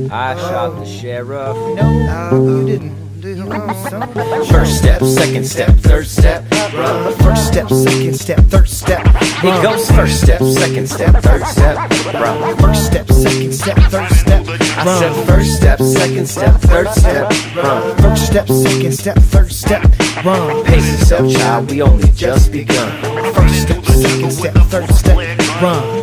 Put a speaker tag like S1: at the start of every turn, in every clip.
S1: I shot the sheriff.
S2: No, you didn't.
S1: First step, second step, third step, run.
S2: First step, second step, third step,
S1: It goes first step, second step, third step, run.
S2: First step, second step, third step,
S1: I said first step, second step, third step, run.
S2: First step, second step, third step, run.
S1: Pace yourself, child, we only just begun.
S2: First step, second step, third step, run.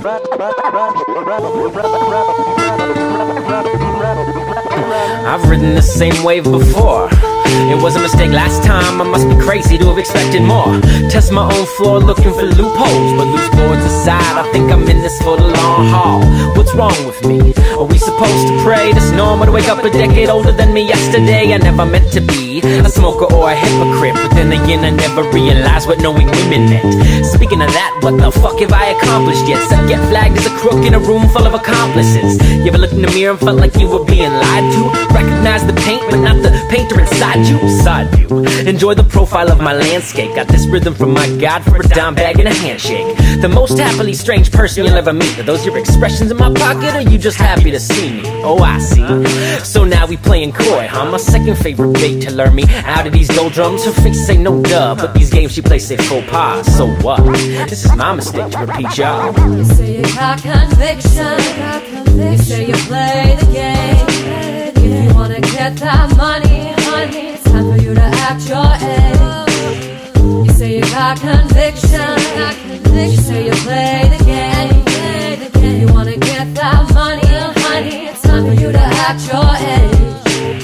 S1: I've ridden the same wave before. It was a mistake last time, I must be crazy to have expected more. Test my own floor looking for loopholes, but loose boards aside, I think I'm in this for the long haul. What's wrong with me? Are we supposed to pray this normal to wake up a decade older than me yesterday? I never meant to be a smoker or a hypocrite, but then again I never realized what knowing women meant. Speaking of that, what the fuck have I accomplished yet? Except get flagged as a crook in a room full of accomplices. You ever looked in the mirror and felt like you were being lied to? Recognize the paint, but not the painter inside you. Side view, enjoy the profile of my landscape. Got this rhythm from my God for a dime bag and a handshake. The most happily strange person you'll ever meet. Are those your expressions in my pocket, or you just happy to see me? Oh, I see. So now we playing coy, huh? My second favorite bait to lure me out of these doldrums. Her face say no duh, but these games she plays say faux pas. So what? This is my mistake to repeat, y'all.
S3: You say you got conviction. You say you play the game. If you wanna get that money, honey, it's time for you to act your age. You say you got conviction. You say you play the game. If you wanna get that money, honey, it's time for you to act your age.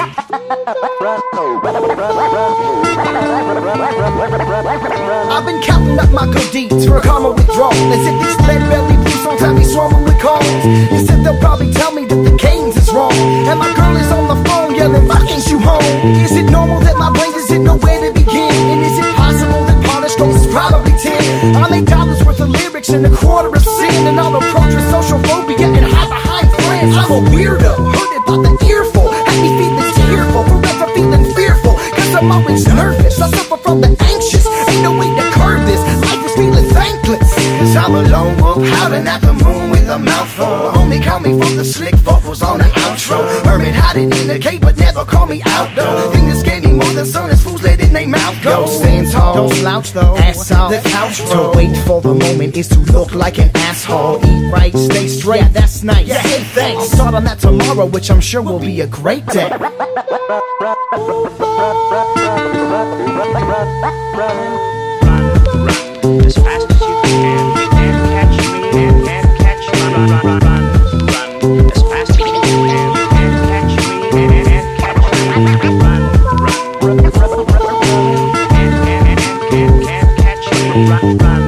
S2: I've been counting up my good deeds for a karma withdrawal, as if this lead belly blue songs have me swarming with calls. You said they'll probably tell me that the Canes is wrong, and my girl is on the phone yelling, "Why can't you home?" Is it normal that my brain isn't nowhere to begin? And is it possible that polished gold is probably 10? I make dollars worth of lyrics and a quarter of sin, and I'll approach with social phobia and hide behind friends. I'm a weirdo, hurted by the earful, had me feeling tearful, forever feeling fearful, cause I'm always nervous. I suffer from the anxious, ain't no way to curb this. Life is feeling thankless, cause I'm a lone wolf howling at the moon with a mouthful. Only call me for the slick vocals on the outro. Hermit hiding in the cave, but never call me out though. Think this gave me more than sun is fools letting they mouth go. Stand tall, don't slouch though, ass off the couch. To wait for the moment is to look like an asshole. Eat right, stay straight, yeah, that's nice. Yeah, hey, thanks. I'll start on that tomorrow, which I'm sure will be a great day.
S4: Run as fast as you can. You can't catch me, and can't catch me. Run as fast as you can. You can't catch me, and can't catch me. Run and can't catch me. Run.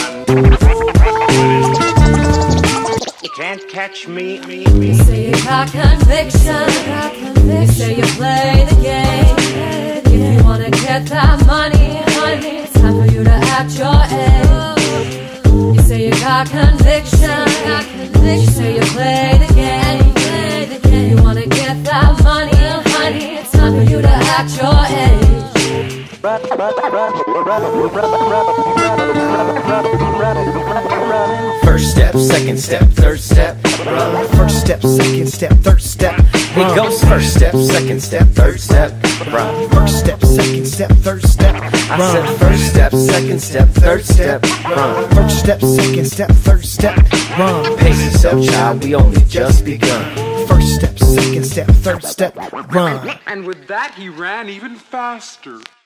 S4: You can't catch me.
S3: You say you got conviction. You say you play the game. If you wanna get that money, honey, it's time for you to act your age. You say you got conviction. You say you play the game. If you wanna get that money, honey, it's time for you to act your age.
S1: First step, second step, third step, run.
S2: First step, second step, third step,
S1: It goes first step, second step, third step, run.
S2: First step, second step, third step,
S1: I said first step, second step, third step, run.
S2: First step, second step, third step, run.
S1: Pace yourself, child, we only just begun.
S2: First step, second step, third step, run.
S5: And with that, he ran even faster.